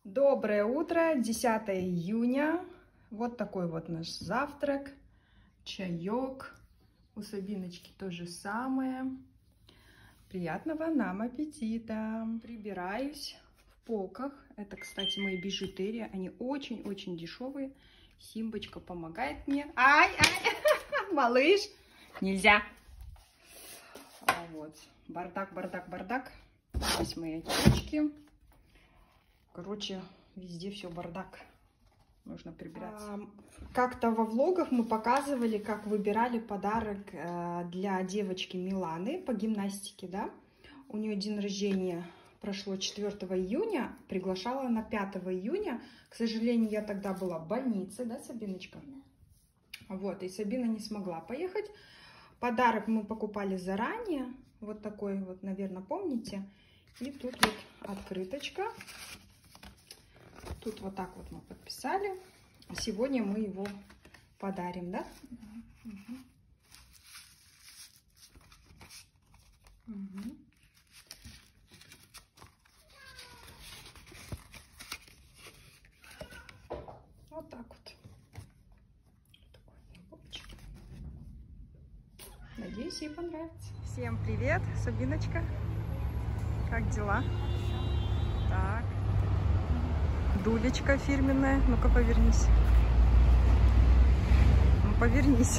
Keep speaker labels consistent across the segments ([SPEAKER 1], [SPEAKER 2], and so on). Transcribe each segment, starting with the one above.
[SPEAKER 1] Доброе утро, 10 июня. Вот такой вот наш завтрак, чаек. У Сабиночки то же самое. Приятного нам аппетита. Прибираюсь в полках. Это, кстати, мои бижутерии. Они очень-очень дешевые. Симбочка помогает мне. Ай-ай! Малыш! Нельзя! Вот. Бардак. Здесь мои очки. Короче, везде все бардак. Нужно прибираться. Как-то во влогах мы показывали, как выбирали подарок для девочки Миланы по гимнастике, да? У нее день рождения прошло 4 июня, приглашала на 5 июня. К сожалению, я тогда была в больнице, да, Сабиночка? Вот, и Сабина не смогла поехать. Подарок мы покупали заранее. Вот такой вот, наверное, помните? И тут вот открыточка. Тут вот так вот мы подписали. Сегодня мы его подарим, да? Угу. Угу. Вот так вот. Надеюсь, ей понравится. Всем привет, Сабиночка. Как дела? Так. Дулечка фирменная. Ну-ка, повернись. Ну, повернись.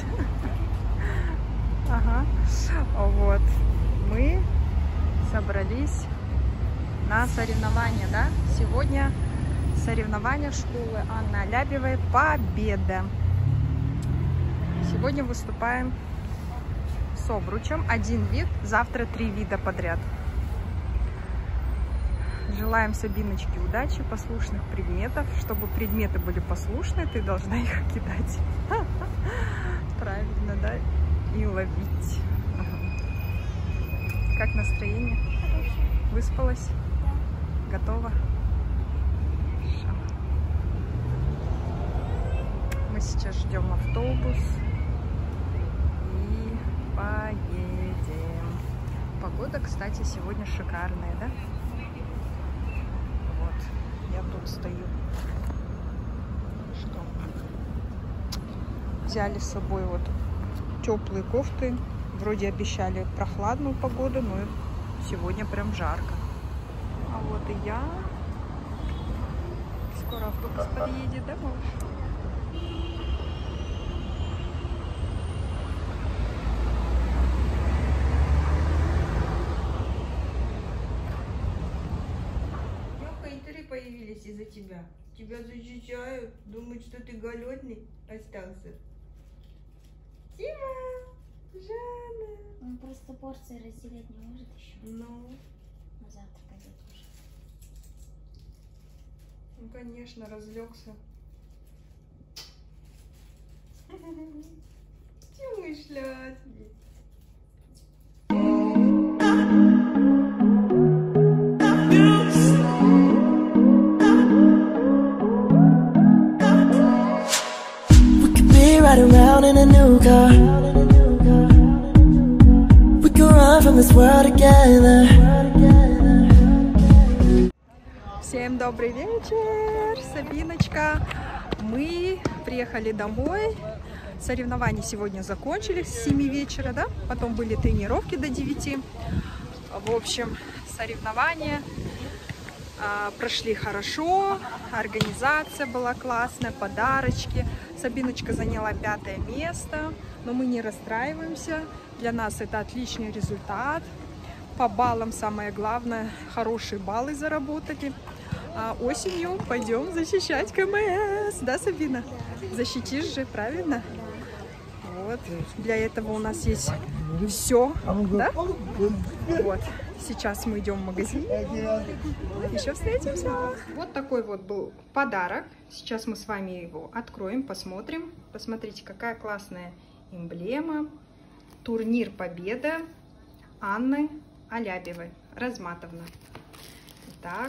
[SPEAKER 1] Ага. Вот. Мы собрались на соревнования, да? Сегодня соревнования школы Анны Алябьевой «Победа». Сегодня выступаем с обручем. Один вид, завтра 3 вида подряд. Желаем Сабиночке удачи, послушных предметов. Чтобы предметы были послушны, ты должна их кидать. Правильно, да? И ловить. Как настроение? Выспалась? Готова? Мы сейчас ждем автобус и поедем. Погода, кстати, сегодня шикарная, да? Я тут стою. Что? Взяли с собой вот теплые кофты. Вроде обещали прохладную погоду, но сегодня прям жарко. А вот и я. Скоро автобус подъедет, да, малыш?
[SPEAKER 2] Появились из-за тебя. Тебя защищают, думают, что ты голодный остался. Тима! Жанна!
[SPEAKER 3] Он просто порции разделять не может еще.
[SPEAKER 2] Ну?
[SPEAKER 3] На завтра пойдет уже.
[SPEAKER 1] Ну, конечно, разлегся.
[SPEAKER 2] Тимышля!
[SPEAKER 4] Around in a new car, we can run from this world together.
[SPEAKER 1] Всем добрый вечер, Сабиночка. Мы приехали домой. Соревнования сегодня закончились с 7 вечера, да? Потом были тренировки до 9. В общем, соревнования прошли хорошо, организация была классная, подарочки. Сабиночка заняла 5-е место, но мы не расстраиваемся. Для нас это отличный результат. По баллам самое главное, хорошие баллы заработали. А осенью пойдем защищать КМС, да, Сабина? Защитишь же, правильно? Вот, для этого у нас есть все, да? Вот. Сейчас мы идем в магазин. Еще встретимся. Вот такой вот был подарок. Сейчас мы с вами его откроем, посмотрим. Посмотрите, какая классная эмблема. Турнир «Победа» Анны Алябьевой. Разматовна. Так.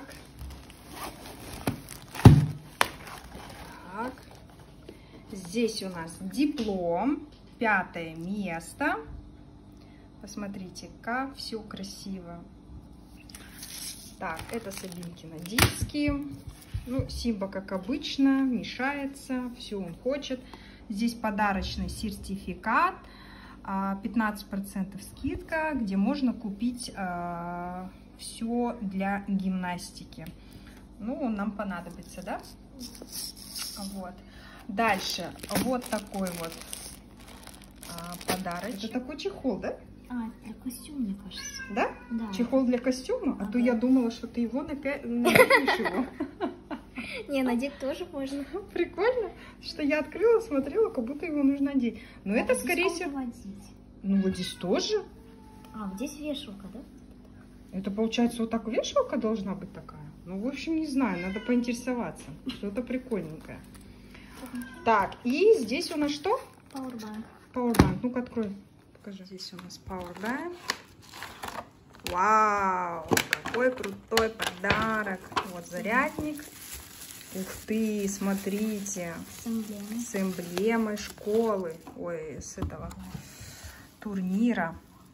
[SPEAKER 1] Так. Здесь у нас диплом. 5-е место. Посмотрите, как все красиво. Так, это Сабинкина диски. Ну, Симба, как обычно, мешается, все он хочет. Здесь подарочный сертификат, 15% скидка, где можно купить все для гимнастики. Ну, он нам понадобится, да? Вот. Дальше вот такой вот подарочек. Это такой чехол, да?
[SPEAKER 3] А, для костюма, мне кажется.
[SPEAKER 1] Да?
[SPEAKER 3] Да.
[SPEAKER 1] Чехол для костюма? А
[SPEAKER 3] Ага.
[SPEAKER 1] то я думала, что ты его наденешь его.
[SPEAKER 3] Не, надеть тоже можно.
[SPEAKER 1] Прикольно, что я открыла, смотрела, как будто его нужно одеть. Но это,
[SPEAKER 3] здесь
[SPEAKER 1] скорее
[SPEAKER 3] как
[SPEAKER 1] всего...
[SPEAKER 3] водить?
[SPEAKER 1] Ну, вот здесь тоже.
[SPEAKER 3] А, вот здесь вешалка, да?
[SPEAKER 1] Это, получается, вот так вешалка должна быть такая? Ну, в общем, не знаю, надо поинтересоваться. Что-то прикольненькое. Так, и здесь у нас что?
[SPEAKER 3] Powerbank.
[SPEAKER 1] Powerbank. Ну-ка, открой. Покажи. Здесь у нас Powerbank. Вау, какой крутой подарок. Вот зарядник. Ух ты, смотрите.
[SPEAKER 3] С эмблемой.
[SPEAKER 1] С эмблемой школы. Ой, с этого турнира.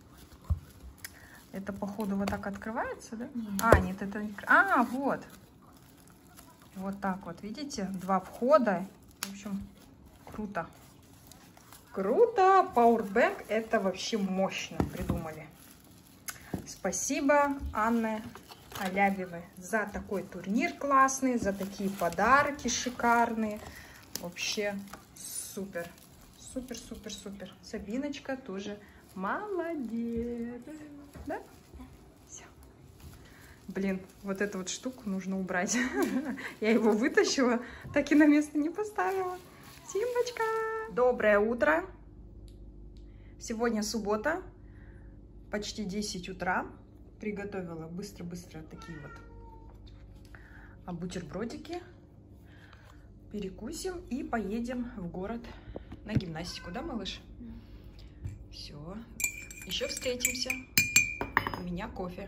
[SPEAKER 1] Это, походу, вот так открывается, да?
[SPEAKER 3] Нет.
[SPEAKER 1] А, нет, это не... А, вот. Вот так вот, видите? 2 входа. В общем, круто. Круто. Powerbank это вообще мощно придумали. Спасибо, Анне Алябьевой, за такой турнир классный, за такие подарки шикарные. Вообще супер. Супер, супер, супер. Сабиночка тоже молодец. Да? Все. Блин, вот эту вот штуку нужно убрать. Я его вытащила, так и на место не поставила. Симбочка! Доброе утро. Сегодня суббота. Почти 10 утра. Приготовила быстро-быстро такие вот бутербродики. Перекусим и поедем в город на гимнастику, да, малыш? Все. Еще встретимся. У меня кофе.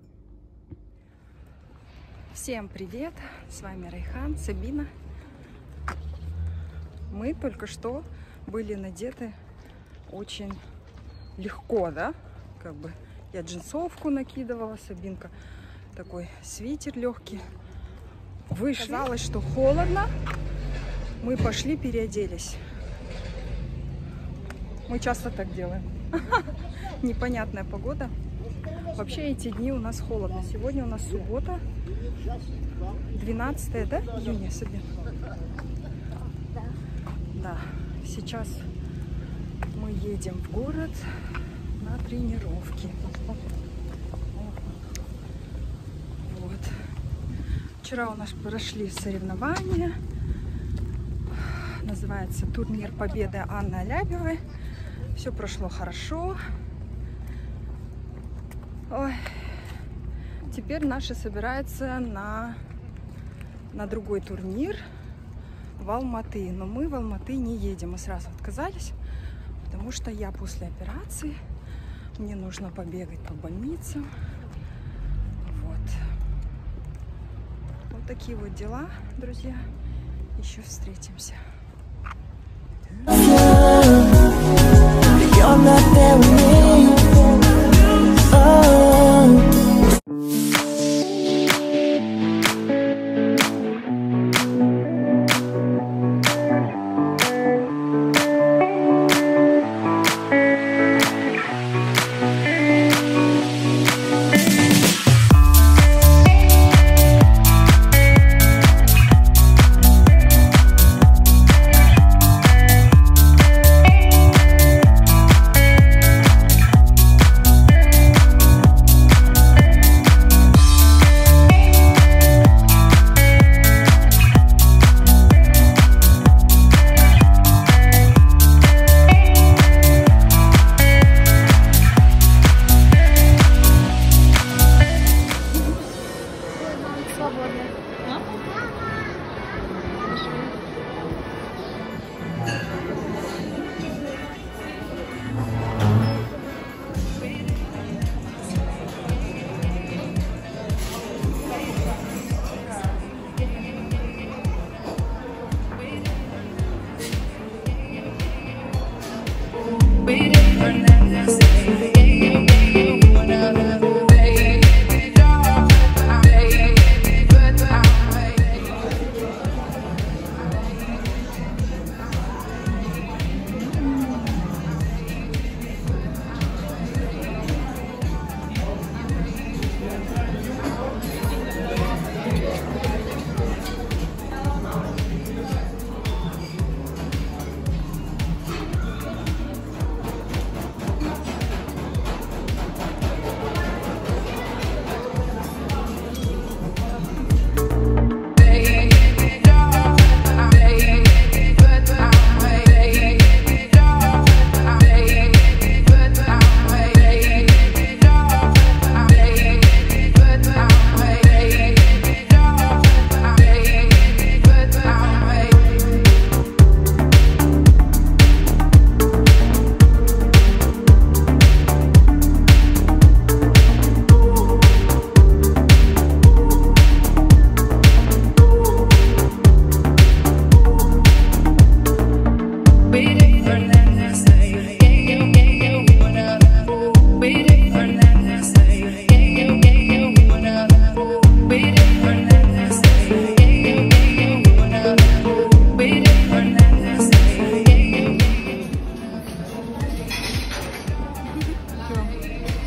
[SPEAKER 1] Всем привет! С вами Райхан, Сабина. Мы только что были надеты очень легко, да? Как бы я джинсовку накидывала, Сабинка такой свитер легкий. Вышли. Казалось, что холодно. Мы пошли, переоделись. Мы часто так делаем. Непонятная погода. Вообще эти дни у нас холодно. Сегодня у нас суббота, 12, да, июня, Сабин? Да. Сейчас мы едем в город на тренировки. Вот. Вчера у нас прошли соревнования. Называется турнир победы Анны Алябьевой. Все прошло хорошо. Ой. Теперь наши собираются на другой турнир в Алматы. Но мы в Алматы не едем. Мы сразу отказались, потому что я после операции. Мне нужно побегать по больницам. Вот. Вот такие вот дела, друзья. Еще встретимся.
[SPEAKER 4] You're not there with me. Oh.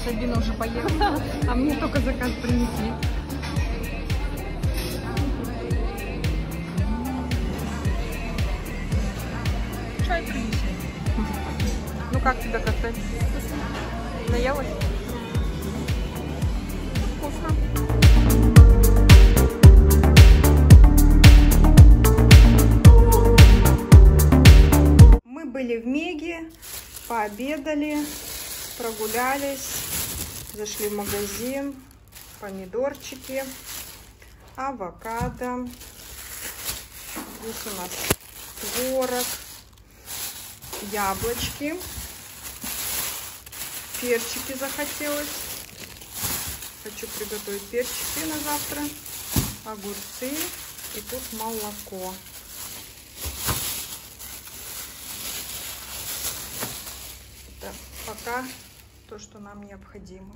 [SPEAKER 1] Сабина уже поехала, а мне только заказ принесли. Чай принесли. Ну как тебе коктейль? Наелась? Вкусно. Мы были в Меге, пообедали, прогулялись, зашли в магазин, помидорчики, авокадо, здесь у нас творог, яблочки, перчики захотелось, хочу приготовить перчики на завтра, огурцы и тут молоко. Это пока то, что нам необходимо.